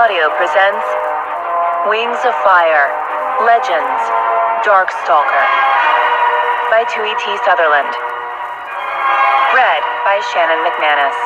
Audio presents Wings of Fire, Legends, Darkstalker by Tui T. Sutherland. Read by Shannon McManus.